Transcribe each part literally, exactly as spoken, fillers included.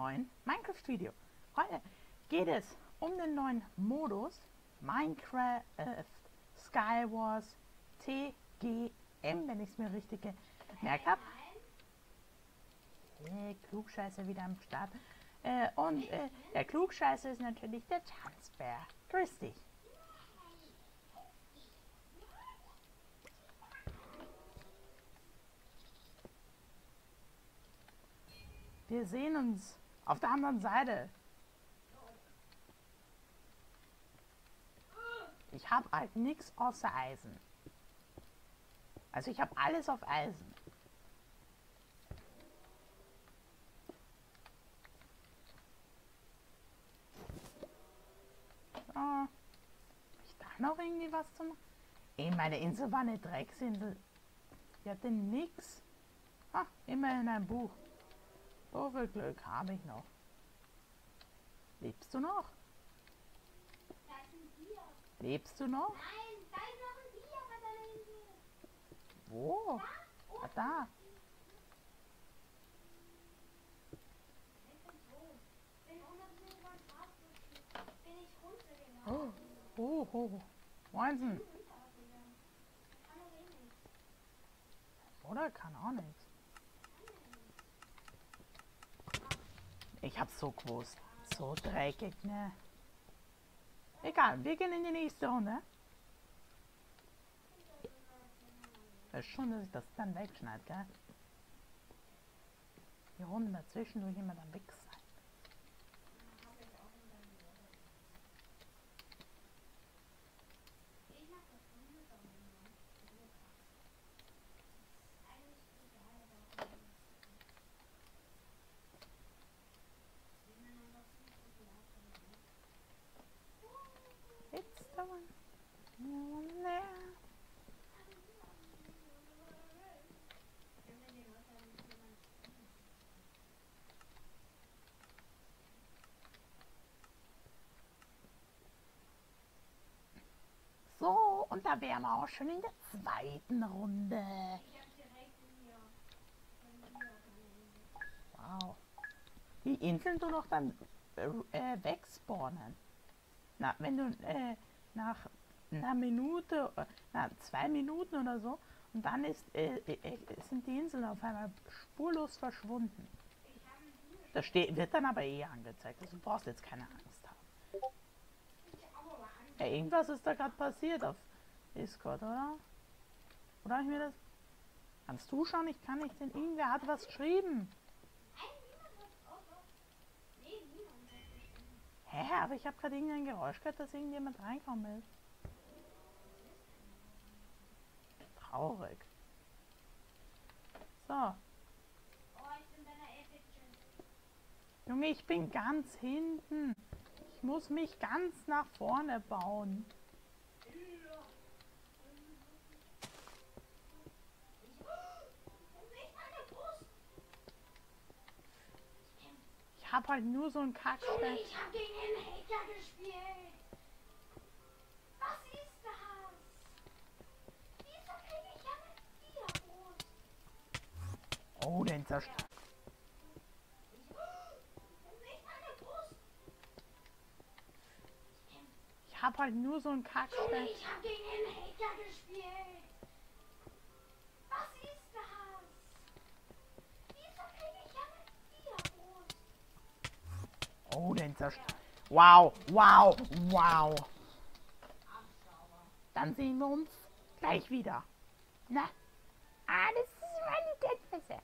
neuen Minecraft-Video. Heute geht es um den neuen Modus Minecraft Skywars T G M, wenn ich es mir richtig gemerkt habe. Äh, Klugscheißer wieder am Start. Äh, und äh, der Klugscheißer ist natürlich der Tanzbär. Grüß dich. Wir sehen uns auf der anderen Seite. Ich habe halt nichts außer Eisen. Also ich habe alles auf Eisen. So. Hab ich da noch irgendwie was zu machen? Ey, meine Insel war eine Drecksinsel. Die hatte nix. Ah, immerhin ein Buch. So viel Glück habe ich noch. Lebst du noch? Da ist ein Bier. Lebst du noch? Nein, da ist noch ein Bier bei deiner Insel. Wo? Da? Ah, da. Ich bin tot. Bin hundert Meter über den Gras durch- bin ich runtergegangen. Oh, oh, oh. Moinsen. Ich kann doch eh nichts. Oder? Kann auch nichts. Ich hab's so gewusst. So dreckig, ne? Egal, wir gehen in die nächste Runde. Das ist schon, dass ich das dann wegschneide, gell? Die Runden dazwischen durch immer dann weg sein. Ich mach das hundert Euro. Eigentlich egal, aber wenn man einfach viel zu viel hat, It's the one. No one there. So, und da wären wir auch schon in der zweiten Runde. ich hab direkt in mir. In mir auf meiner Insel. Wow. Die Inseln du noch dann äh, äh, wegspawnen. Na, wenn du äh, nach einer Minute, äh, na, zwei Minuten oder so, und dann ist, äh, äh, sind die Inseln auf einmal spurlos verschwunden. Ich hab ein Bier. Das steht, wird dann aber eh angezeigt. Also du brauchst jetzt keine Angst haben. Ich hab aber Angst. Ja, irgendwas ist da gerade passiert auf Discord, oder? Oder habe ich mir das... Kannst du schauen? Ich kann nicht sehen. Irgendwer hat was geschrieben. Nein, niemand hat. Oh, doch. Nee, niemand hat geschrieben. Hä? Aber ich habe gerade irgendein Geräusch gehört, dass irgendjemand reinkommen ist. Traurig. So. Oh, ich bin bei einer Epic Challenge. Junge, ich bin ganz hinten. Ich muss mich ganz nach vorne bauen. Ich habe halt nur so einen Kackstein. Ich hab gegen einen Hacker gespielt. Was ist das? Wieso kriege ich eine Diabrust? Oh, den zerstört. Nicht meine Brust. Ich habe halt nur so einen Kackstein. Ich hab gegen einen Hacker gespielt. Was ist das? Wieso kriege ich eine Diabrust? Oh, den zerstört. Wow, wow, wow. Dann sehen wir uns gleich wieder. Na? Ah, das ist meine Deadfisse.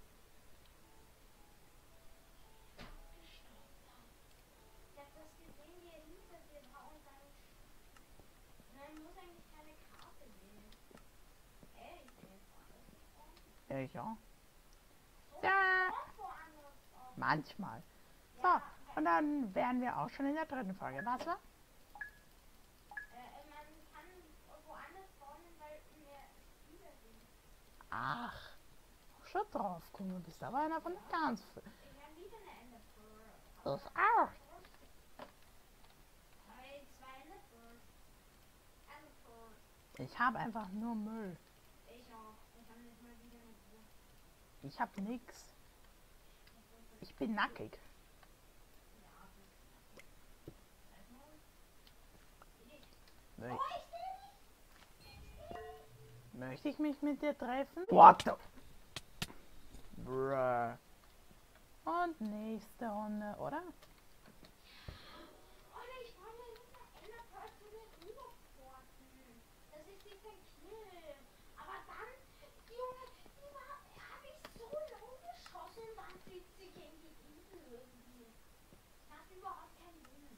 Ich hab das gesehen, wie er hinter dir war und dann. Man muss eigentlich keine Karte sehen. Ey, ich bin jetzt woanders gesprungen. Ja, ich auch. So, Ja. noch woanders auch. Manchmal. So, Ja, und dann wären wir auch schon in der dritten Folge. Was war? äh, man kann woanders spawnen, weil mehr Spieler sind. Ach, schon drauf. Guck mal, du bist aber einer von den ganz. Ich hab wieder eine Enderpearl. Das auch. Hey, zwei Enderpearls. Enderpearl. Ich habe einfach nur Müll. Ich auch. Ich hab nicht mal wieder eine Brust. Ich habe nix. Ich bin nackig. Möchte ich mich mit dir treffen? What the... Bruh. Und nächste Runde, oder? Oder ich wollte mit der Enderpearl zu den rüberporten. Das ist dieser Kill. Aber dann, Junge, die war, habe ich so low geschossen und dann fliegt sie gegen die Insel irgendwie. Das hat überhaupt keinen Sinn.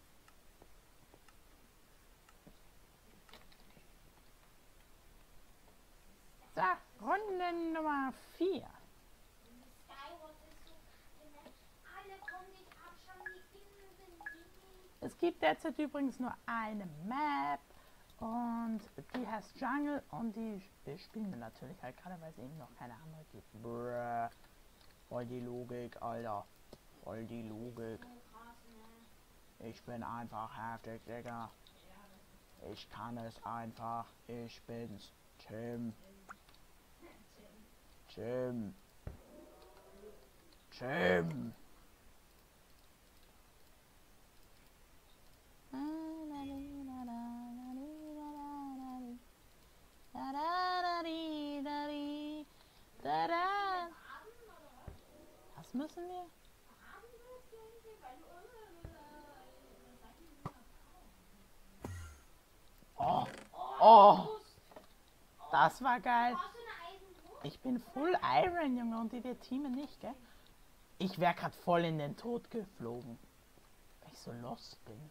So, Runde Nummer vier. Skyward ist so kacke, ne? Alle kommen dich abschauen, die Inseln sind riesig. Es gibt derzeit übrigens nur eine Map und die heißt Jungle und die spielen wir natürlich halt gerade, weil es eben noch keine andere gibt. Bruh. Voll die Logik, Alter. Voll die Logik. So krass, ne? Ich bin einfach heftig, Digga. Ich kann es einfach. Ich bin's. Tim. Tim. Tim. Was müssen wir? Oh, oh, das war geil. Ich bin full Iron, Junge, und die wir teamen nicht, gell? Ich wäre gerade voll in den Tod geflogen, weil ich so lost bin.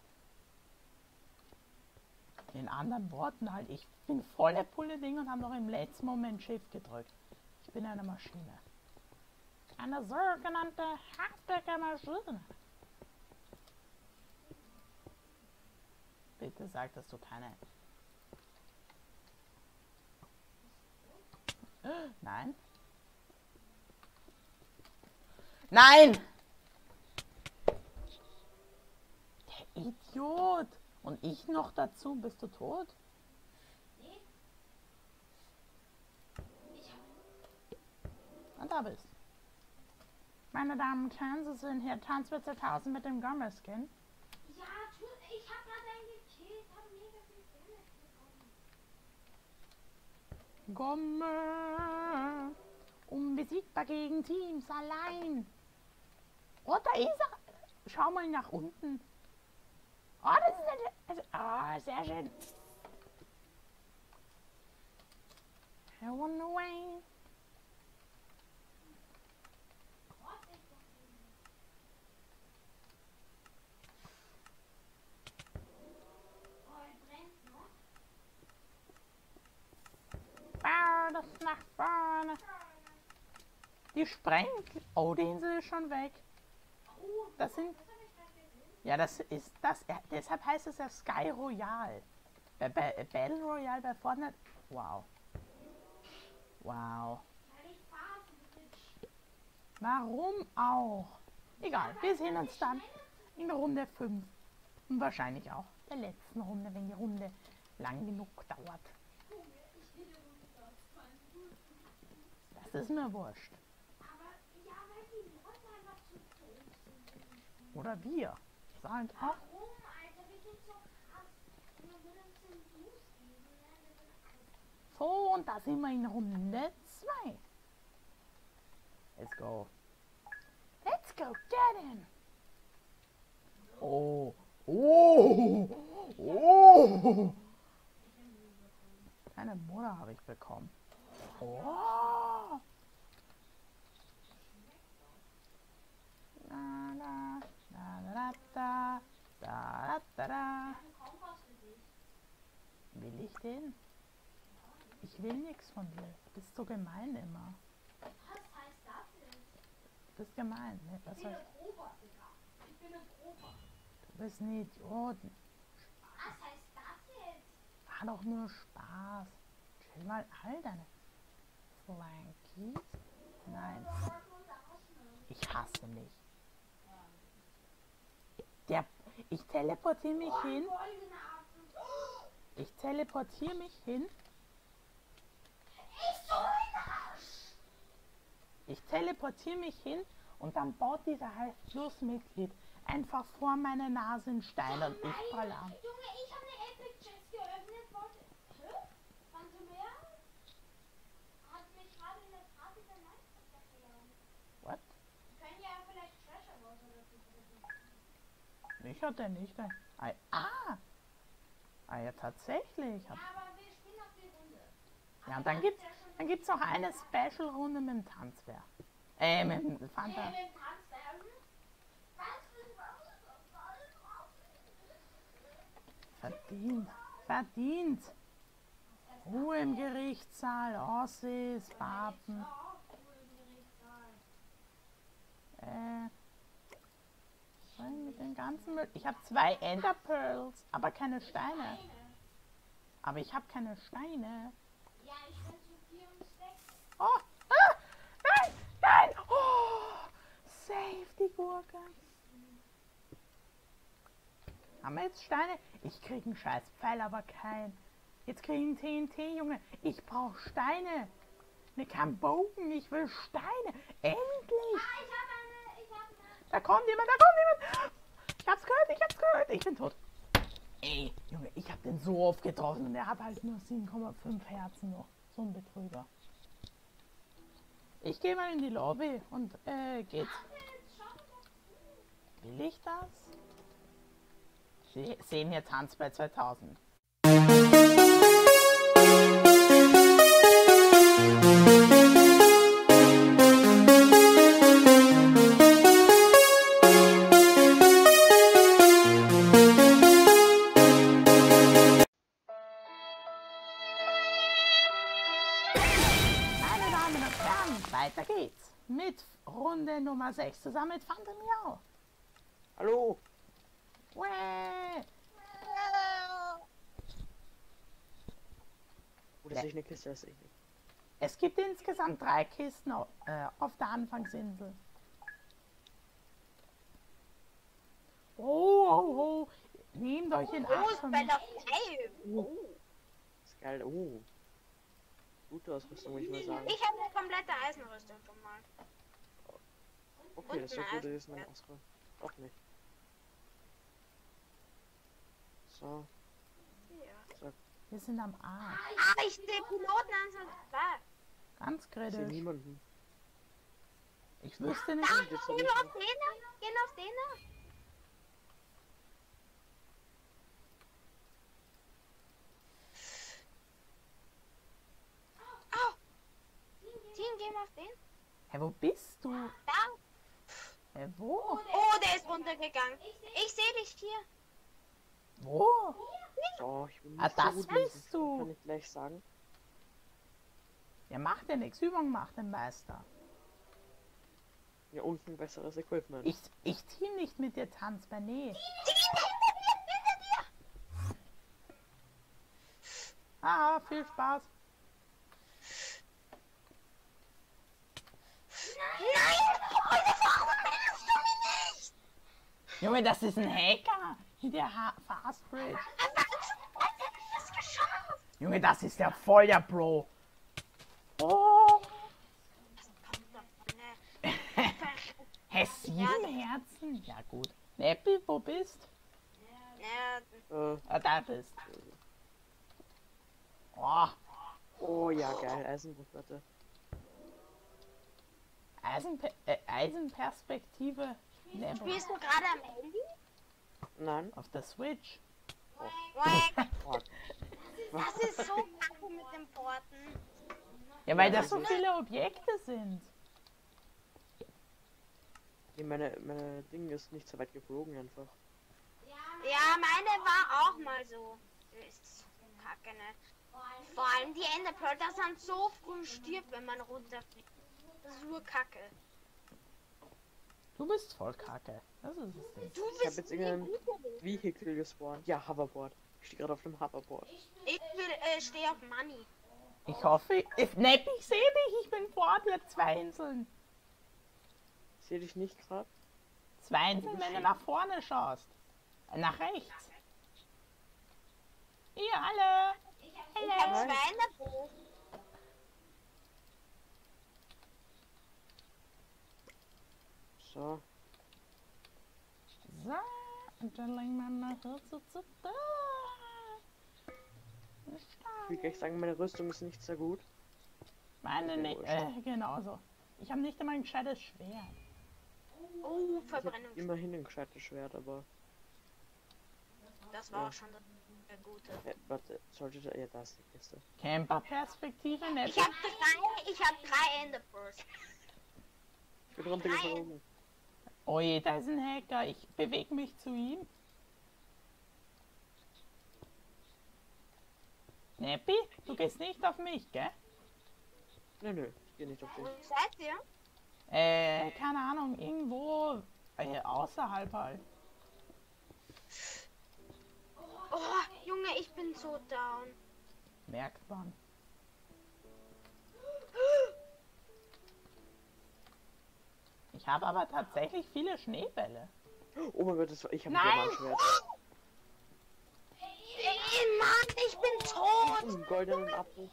In anderen Worten halt, ich bin voller Pulle Ding und habe noch im letzten Moment Shift gedrückt. Ich bin eine Maschine. Eine sogenannte heftige Maschine. Bitte sag, dass du keine... Nein. Nein! Der Idiot! Und ich noch dazu. Bist du tot? Nee. Ich hab... Und da bist. Meine Damen und Herren, Sie sind hier Tanzwitze tausend mit dem Gommer-Skin. Ja, tu, ich hab gerade einen gekillt, hab mega viel Damage bekommen. Gommer! Unbesiegbar gegen Teams allein. Oh, da ist er. Schau mal nach unten. Oh, das ist eine... Ah, oh, sehr schön. I run away. Gott, ist das schön. Oh, er brennt noch. Ah, das ist nach vorne. Die sprengt. Oh, die Insel ist schon weg. Oh, Das sind... das hab ich gerade gesehen. Ja, das ist das. Ja, deshalb heißt es ja Sky Royale. Bei, bei äh, Battle Royale bei Fortnite. Wow. Wow. Weil ich Phasenglitch. Warum auch? Egal, wir sehen uns dann in Runde fünf. Und wahrscheinlich auch der letzten Runde, wenn die Runde lang genug dauert. Junge, ich will runter. Das ist mir wurscht. Aber ja, weil die Leute einfach zu doof sind. Oder wir. Sagen auch. Warum, Alter? Wir sind so krass. Wir würden uns den Boost geben, ne? Wir sind alles. So, und da sind wir in Runde zwei. Let's go. Let's go get him. Oh. Oh. Oh. Keine Mutter habe ich bekommen. Oh. Da, da, da, da, da, da, da, da. Ein Kompass für dich. Will ich den? Ich will nichts von dir. Du bist so gemein immer. Was heißt das jetzt? Du bist gemein. Ne? Was Ich bin heißt, ein Robot, Digga. Ich bin ein Robot. du bist ein Idiot. Was heißt das jetzt? War doch nur Spaß. Chill mal all deine Flankies. Nein, ich hasse mich. Der, ich teleportiere mich hin. Goldene Apfel. Ich teleportiere mich hin. Ich so ein Arsch. Ich teleportiere mich hin und dann baut dieser Plus-Mitglied einfach vor meine Nase einen Stein und ich fall an. Junge, ich habe eine Epic Chest geöffnet. Wollte... Hä? Phantom her? Ich hatte nicht ein... ein ah! Ah ja, tatsächlich. Hab, Ja, aber wir spielen noch die Runde. ja, und dann gibt's, dann gibt's noch eine Special-Runde mit dem Tanzbär. Äh, mit dem Fanta. Hey, mit dem Tanzbären. Verdient. Verdient. Ruhe im Gerichtssaal. Ossis, Papen. Äh... Was soll ich mit dem ganzen Müll? Ich habe zwei Ender Pearls, aber keine Steine. Aber ich habe keine Steine. Ja, ich bin zu vier und sechs. Oh, ah, nein, nein. Oh, save die Gurke. Haben wir jetzt Steine? Ich krieg einen scheiß Pfeil, aber kein. Jetzt krieg ich einen T N T, Junge. Ich brauche Steine. Ne, kein Bogen, ich will Steine. Endlich. Ah, ich habe eine, ich habe eine. Da kommt jemand, da kommt jemand. Ich hab's gehört, ich hab's gehört. Ich bin tot. Ey, Junge, ich hab den so oft getroffen und er hat halt nur sieben Komma fünf Herzen noch. So ein Betrüger. Ich gehe mal in die Lobby und äh, geht's. Will ich das? Sie sehen hier Tanz bei zweitausend. Meine Damen und Herren, weiter geht's. Mit Runde Nummer sechs zusammen mit Fanta Miau. Hallo! Wäh. Oh, das sehe ich eine Kiste, das sehe ich nicht. Es gibt insgesamt drei Kisten au- äh, auf der Anfangsinsel. Oh, oh, oh. Nehmt euch in Acht. Groß von bei mir. der Hey. Oh. Das ist geil. Oh. Gute Ausrüstung, würde ich mal sagen. Ich habe eine komplette Eisenrüstung schon mal. Okay, das ist ja und gut, ein das ist mein Ausrüstung. Auch nicht. So, Ja. Wir sind am Arsch. Ah, ich sehe Piloten an zwei. Ganz ich sehe kritisch. niemanden. Ich wüsste nicht. Jetzt hab Gehen ich auf noch- den, gehen auf den. Au. Team, gehen wir auf den. Hä, wo bist du? Da. Hä, wo? Oh, der ist runtergegangen. Ich sehe dich hier. Wo? So, ich bin Ah, nicht so das gut, bist kann du. ich gleich sagen. Ja, macht ja nichts. Übung macht den Meister. Hier unten besseres Equipment. Ich, ich team nicht mit dir, Tanz bei Nee. Ah, viel Spaß. Nein, warum willst du mich nicht? Junge, das ist ein Hacker. In der ha Fast Bridge. Das geschafft. Junge, das ist ja voll der Bro. Oh. Hä, sieben Herzen? Ja, gut. Neppi, wo bist? Ja, Äh, Ah, da bist. Oh, oh ja, geil, Eisenrückwärter. Eisenpe äh, Eisenperspektive. Neppi. spielst du gerade am Handy? Nein. Auf der Switch. Quack. Oh, Das ist so kacke mit dem Porten. Ja, weil das so viele Objekte sind. nee, meine, meine Ding ist nicht so weit geflogen einfach. Ja, meine war auch mal so. Ist kacke, ne? Vor allem die Enderpearl, das dann so früh stirbt, wenn man runterfliegt. Das ist nur kacke. Du bist voll kacke. Das ist das Ding. Du Ich habe bist jetzt nie irgendein gut gewesen. Vehicle gespawnt. Ja, Hoverboard. Ich stehe gerade auf dem Hoverboard. Ich will, äh, stehe auf Money. Ich hoffe, ich, Neppi, ich sehe dich. Ich bin vor dir. Zwei Inseln. Ich sehe dich nicht gerade. Zwei Inseln, wenn du nach vorne schaust. Äh, Nach rechts. Ihr alle. Ich habe zwei Enderpearl. So. So, und dann legen wir nach so zu zu da. Ich will gleich sagen, meine Rüstung ist nicht sehr gut. Meine nicht, äh, genauso. Ich habe nicht einmal ein gescheites Schwert. Oh, Ich habe Verbrennung. immerhin ein gescheites Schwert, aber Das war Ja. auch schon der, der gute. Äh, warte, sollte da. Ja, da ist die Kiste. Camperperspektive, ne? Ich hab drei, ich hab drei Ender Pearls. Ich bin runtergeflogen. Oh je, da ist ein Hacker. Ich bewege mich zu ihm. Neppi, du gehst nicht auf mich, gell? Nö, nö, ich geh nicht auf Wo den. seid ihr? Äh, keine Ahnung, irgendwo äh, außerhalb halt. Oh, Junge, ich bin so down. Merkt man. Ich habe aber tatsächlich viele Schneebälle. Oh mein Gott, das war. Ich hab ein Nein! Diamantschwert. Ey, Mann, ich bin tot. Einen goldenen Apfel.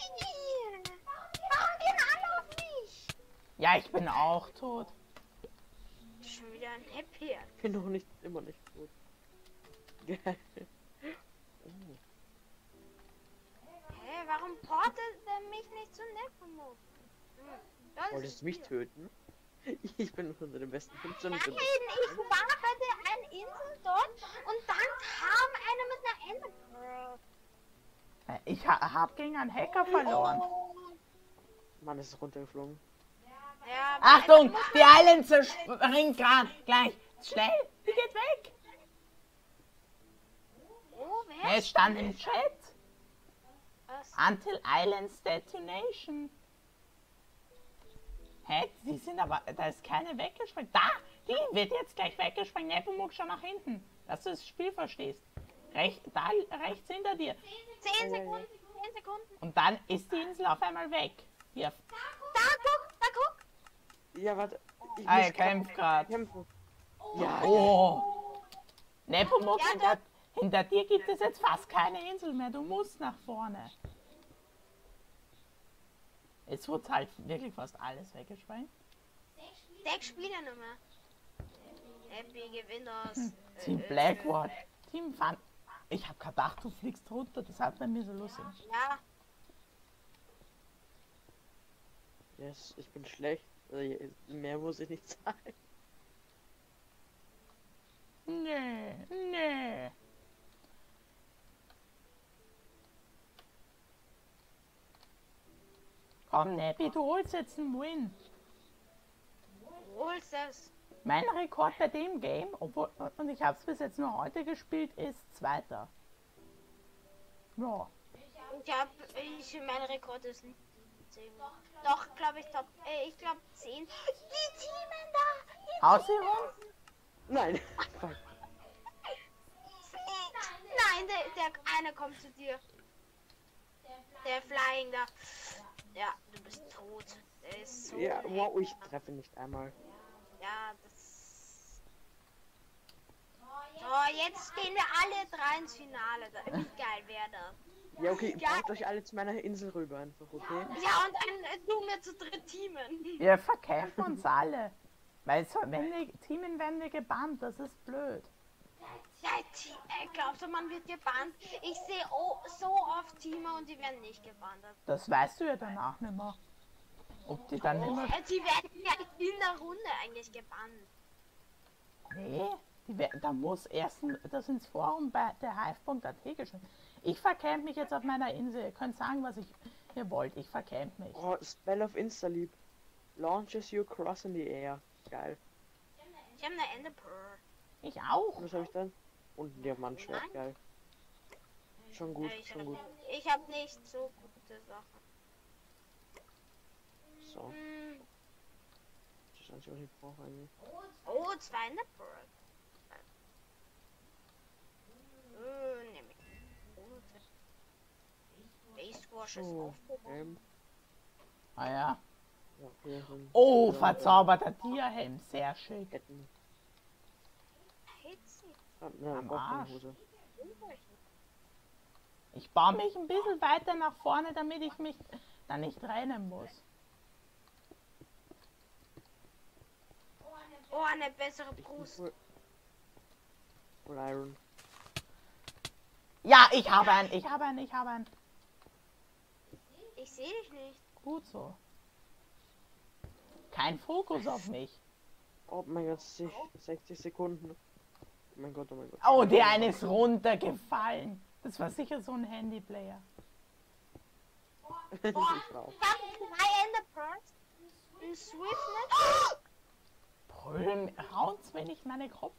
Warum gehen alle auf mich? Ja, ich bin auch tot. Schon wieder ein Happy. Ich bin noch nicht, immer nicht tot. Geil. Oh. Hä, warum portet er mich nicht zu Nepomuk? Hm, das Wolltest ist du mich weird. töten? Ich bin unter den besten fünfzehn. Nein, ich war bei der einen Insel dort und dann kam einer mit einer Ender Pearl. Äh, Ich ha habe gegen einen Hacker verloren. Mann, es ist runtergeflogen. Ja, Achtung, die Island zerspringt gerade. Gleich. Schnell, die geht weg. Oh, wer? Es stand im Chat. Was? Until Islands Detonation. Hä? Die sind aber, da ist keine weggesprengt. Da, die wird jetzt gleich weggesprengt. Nepomuk, schon nach hinten, dass du das Spiel verstehst. Recht, da rechts hinter dir. Zehn Sekunden, zehn Sekunden. Und dann ist die Insel auf einmal weg. Hier. Da, guck, da, guck. Ja, warte. Ich Ah, muss er kämpft gerade. kämpfen. Ja, Oh. Nepomuk, Ja, hinter, hinter dir gibt es jetzt fast keine Insel mehr. Du musst nach vorne. Jetzt wird halt wirklich fast alles weggesprengt. Sechs Spieler nur mehr. Happy Gewinners. Hm. Äh, Team äh, Blackwood. Team Fun. Ich hab gedacht, du fliegst runter. Das hat bei mir so lustig. Ja, yes, ich bin schlecht. Also, mehr muss ich nicht sagen. Nee, nee. Komm, Neppi, du holst jetzt einen Win. holst es. Mein Rekord bei dem Game, obwohl, und ich habe es bis jetzt nur heute gespielt, ist Zweiter. Ja. Ich hab, ich, mein Rekord ist nicht zehn. Doch, glaube ich, top, äh, ich glaube zehn. Die Teamen da. Haus sie rum? Nein. Fuck. Nein, der, der eine kommt zu dir. Der Flying da. Ja, du bist tot. Der ist so. Ja, wow, ich treffe nicht einmal. Ja, das. So, jetzt gehen wir alle drei ins Finale. Da- Wie geil wäre das? Ja, okay, Ja. braucht euch alle zu meiner Insel rüber einfach, okay? Ja, und dann äh, tun wir zu dritt teamen. Wir verkämpfen uns alle. Weil so, wenn wir teamen, werden wir gebannt. Das ist blöd. Ja, Te- äh, glaubst du, man wird gebannt? Ich sehe oh, so oft Teamer und die werden nicht gebannt. Das weißt du ja danach nicht mehr. Ob die dann immer... Äh, die werden ja in der Runde eigentlich gebannt. Nee, die, wer- da muss erst ein- das ins Forum bei der hive.at geschrieben. Ich verkämpfe mich jetzt auf meiner Insel. Ihr könnt sagen, was ich, ihr wollt. Ich verkämpfe mich. Oh, Spell of Instaleap. Launches you cross in the air. Geil. Ich habe eine Ender Pearl. Ich auch. Was habe ich dann? Und ein Diamantschwert, geil. Schon gut, Äh, ich schon hab- gut. Ich habe nicht so gute Sachen. So, Hm. das ist eigentlich, was ich brauche eigentlich. Oh, zwei Ender Pearl. Äh, nehm ich. Base Squash ist So, aufgehoben. ähm, Ah ja. ja, okay, dann- Oh, dann- verzauberter Tierhelm. Sehr schick. Ketten. Hitze. Ah, na, Am braucht keine Arsch. Hose. Ich baue mich ein bisschen weiter nach vorne, damit ich mich da nicht rennen muss. Oh, eine bessere Ich bin Brust. voll, voll Iron. Ja, ich habe einen, ich habe einen, ich habe einen. Ich sehe dich nicht. Gut so. Kein Fokus auf mich. Oh mein Gott, sich- sechzig Sekunden. Oh mein Gott, oh mein Gott. Oh, der eine ist runtergefallen. Das war sicher so ein Handyplayer. Das ist drauf. Ich habe drei Ender Pearls. Ein Swiftnet. Brüllen, haut's, wenn ich meine Kopf.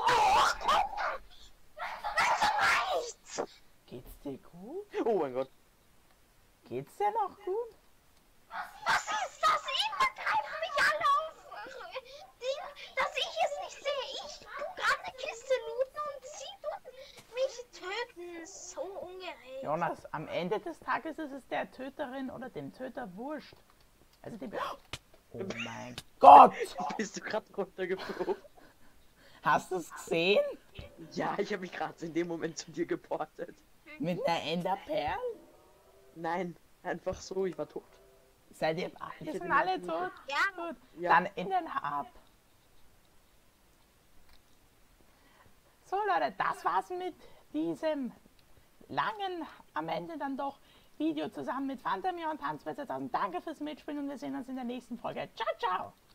Nichts. Geht's dir gut? Oh mein Gott. Geht's dir noch gut? Was ist das? Immer greifen mich alle auf. Ding, dass ich es nicht sehe. Ich tu gerade eine Kiste looten und sie tun mich töten. So ungerecht. Jonas, am Ende des Tages ist es der Töterin oder dem Töter wurscht. Also dem... Oh mein Gott! Bist du gerade runtergeflogen? Hast du es gesehen? Ja, ich habe mich gerade in dem Moment zu dir geportet. Mit einer Enderperl? Nein, einfach so, ich war tot. Seid ihr... Ach, die sind alle tot? Ja. Gut. Ja. Dann in den Hub. So Leute, das war's mit diesem langen, am Ende dann doch Video zusammen mit Phantomir und Hans zweitausend. Danke fürs Mitspielen und wir sehen uns in der nächsten Folge. Ciao, ciao!